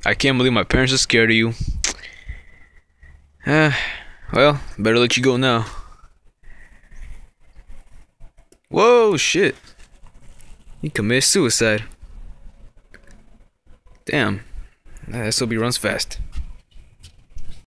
I can't believe my parents are scared of you. Uh, well, better let you go now. Whoa, shit. He committed suicide. Damn. That SOB runs fast.